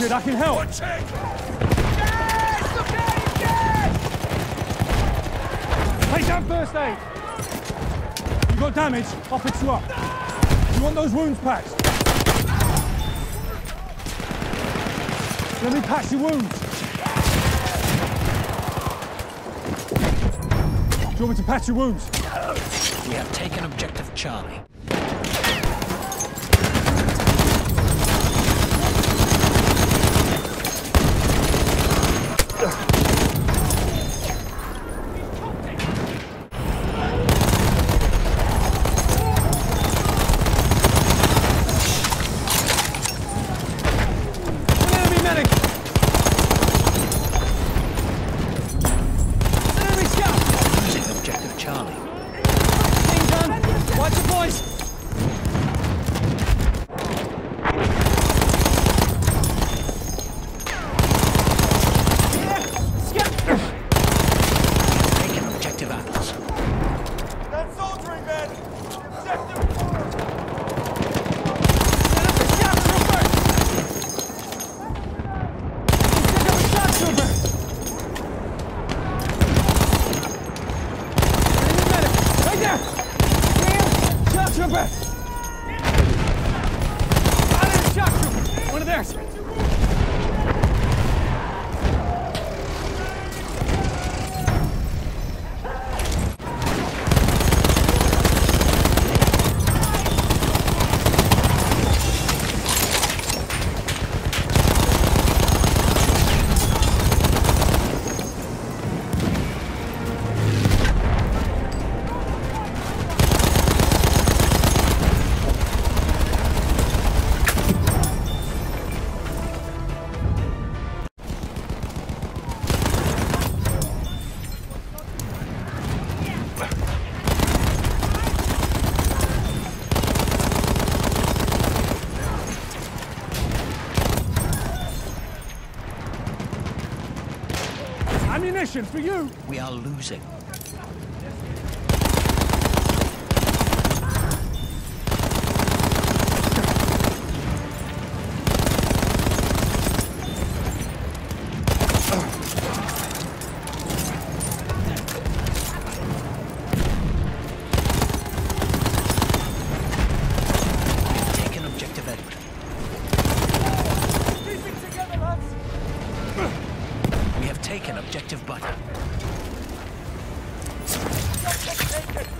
wounded, I can help. Take down first aid. You got damage, I'll fix you up. You want those wounds patched? Let me patch your wounds. Do you want me to patch your wounds? We have taken objective Charlie. One of theirs. Ammunition for you! We are losing. Taken objective Edward. Keep it together, lads! We have taken objective Butter.